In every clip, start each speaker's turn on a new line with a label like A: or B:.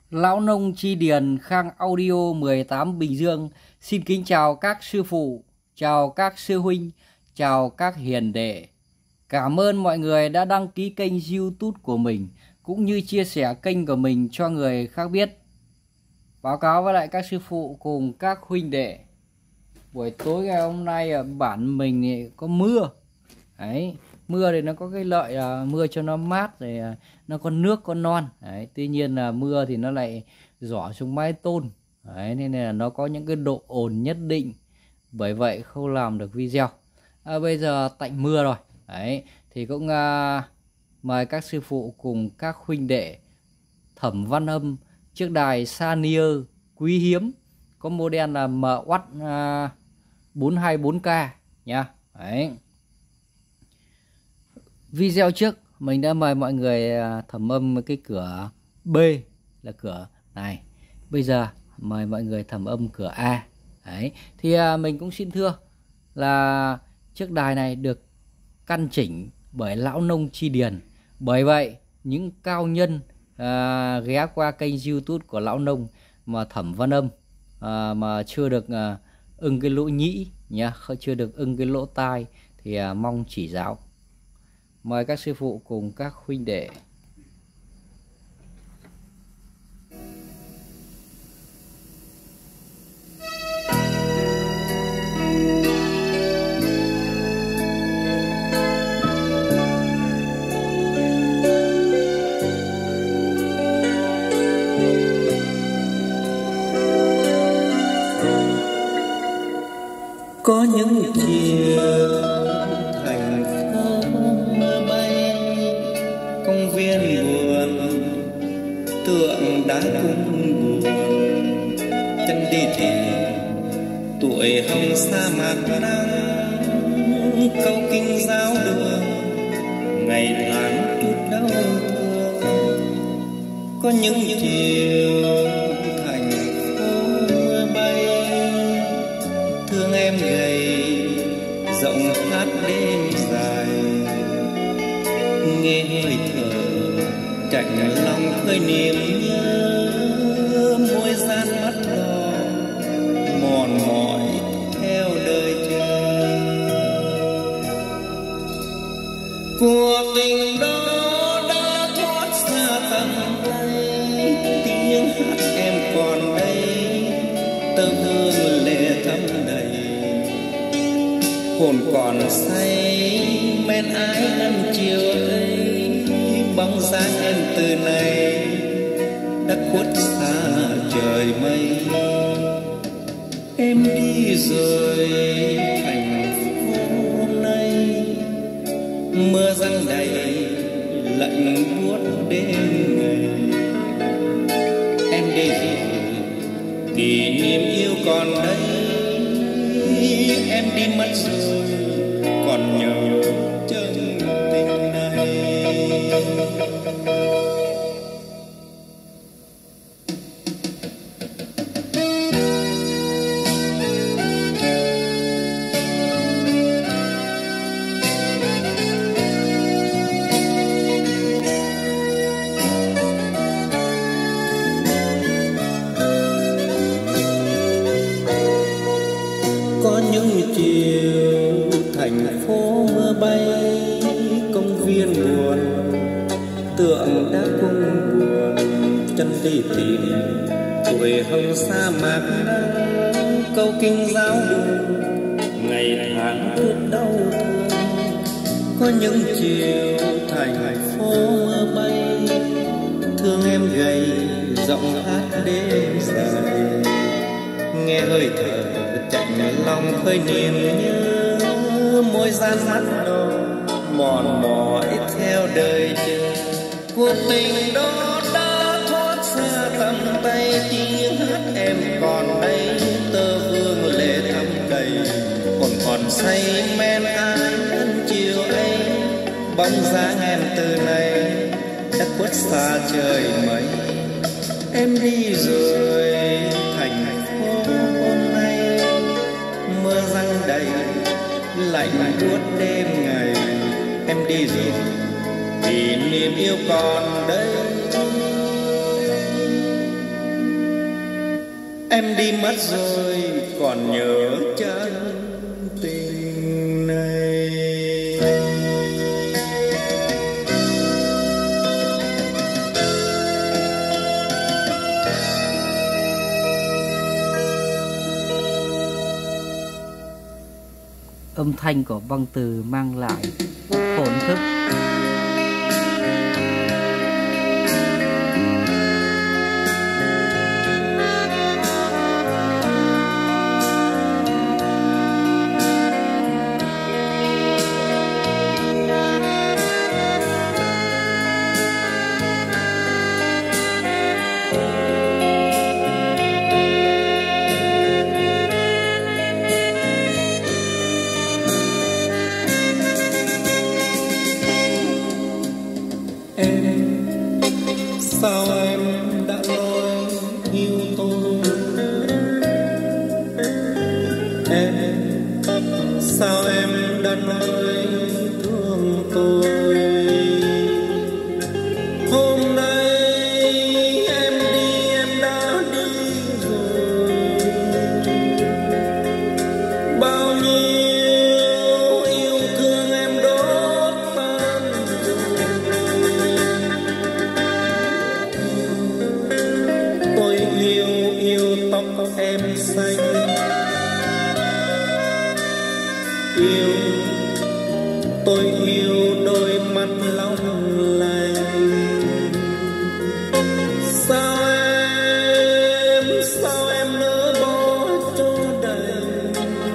A: Lão Nông Chi Điền Khang Audio 18 Bình Dương xin kính chào các sư phụ, chào các sư huynh, chào các hiền đệ. Cảm ơn mọi người đã đăng ký kênh YouTube của mình cũng như chia sẻ kênh của mình cho người khác biết. Báo cáo với lại các sư phụ cùng các huynh đệ, buổi tối ngày hôm nay ở bản mình có mưa. Đấy, mưa thì nó có cái lợi là mưa cho nó mát, rồi nó có nước có non. Đấy, tuy nhiên là mưa thì nó lại rỏ xuống mái tôn. Đấy, nên là nó có những cái độ ồn nhất định, bởi vậy không làm được video. Bây giờ tạnh mưa rồi. Đấy, thì cũng mời các sư phụ cùng các huynh đệ thẩm văn âm chiếc đài Sanier quý hiếm, có model là MW 424K nha. Đấy. Video trước mình đã mời mọi người thẩm âm cái cửa B là cửa này. Bây giờ mời mọi người thẩm âm cửa A. Đấy. Thì mình cũng xin thưa là chiếc đài này được căn chỉnh bởi Lão Nông Chi Điền. Bởi vậy những cao nhân ghé qua kênh YouTube của Lão Nông mà thẩm văn âm mà chưa được ưng cái lỗ nhĩ nhá, chưa được ưng cái lỗ tai thì mong chỉ giáo. Mời các sư phụ cùng các huynh đệ.
B: Có những chiều thành phố mưa bay, công viên buồn tượng đá cũng buồn, chân đi tìm tuổi hồng sa mạc nắng, câu kinh giáo đường ngày tháng chút đau thương. Có những chiều thành phố mưa bay, thương em gầy rộng hát đêm dài, nghe hơi thở chạnh lòng khơi niềm nhớ, môi gian mắt đỏ mòn mỏi theo đời chờ. Cuộc tình đó đã thoát xa tầm tay, tiếng hát em còn đây, tơ hương lệ thắm đầy, hồn còn say men ái năm chiều ấy. Bóng dáng em từ nay đã khuất xa trời mây, em đi rồi thành phố này, mưa giăng đầy lạnh buốt đêm ngày. Em đi rồi kỷ niệm yêu còn đây, em đi mất rồi còn nhớ chân tình này. Có những chiều thành phố mưa bay, công viên buồn tượng đá cung buồn, chân đi tìm tuổi hồng sa mạc nắng, câu kinh giáo đường ngày tháng chút đau thương. Có những chiều thành phố mưa bay, thương em gầy giọng hát đêm dài, nghe hơi thở chạnh lòng khơi niềm nhớ, môi gian mắt đỏ mòn mỏi theo đời chờ. Cuộc tình đó đã thoát xa tầm tay, tiếng hát em còn đây, tơ vương lệ thắm đầy, hồn còn say men ái ân chiều ấy. Bóng dáng em từ nay đã khuất xa trời mây, em đi rồi thành phố này, mưa giăng đầy lạnh buốt đêm ngày. Em đi rồi vì niềm yêu còn đây, Em đi mất rồi còn nhớ chân tình này.
A: Âm thanh của băng từ mang lại thổn thức.
B: Sao em đã nói yêu tôi? Sao em đã nói thương tôi? Hôm nay em đi, em đã đi rồi. Bao nhiêu yêu thương em đốt tan rồi. Tôi yêu tóc em xanh, tôi yêu đôi mắt long lanh. Sao em nỡ bỏ cho đành?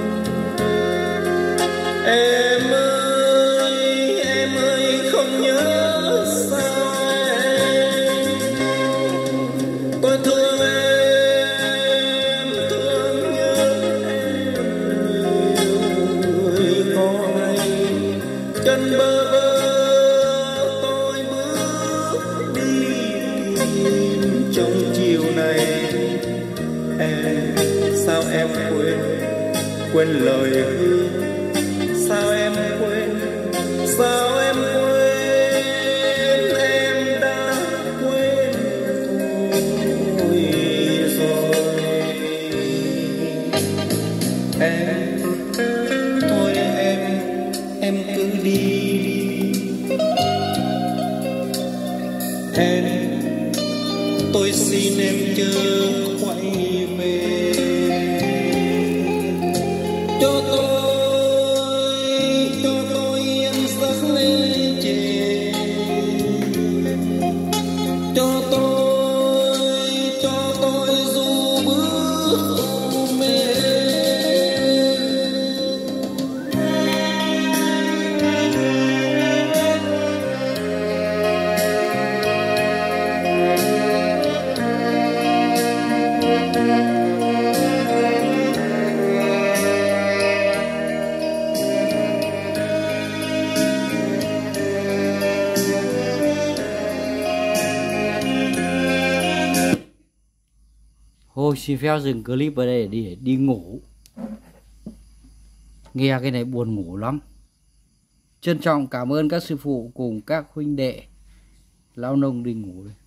B: Em ơi không nhớ sao em. Tôi thương em, thương nhớ em người có hay. Chân bơ vơ tôi bước đi tìm trong chiều này. Sao em quên lời hứa? Sao em quên em đã quên tôi rồi. Thôi em cứ đi. Tôi xin em chớ quay về. Cho tôi yên giấc mê chề. Cho tôi dù bước ôm em.
A: Thôi xin phép dừng clip ở đây để đi ngủ. Nghe cái này buồn ngủ lắm. Trân trọng cảm ơn các sư phụ cùng các huynh đệ. Lão nông đi ngủ đây.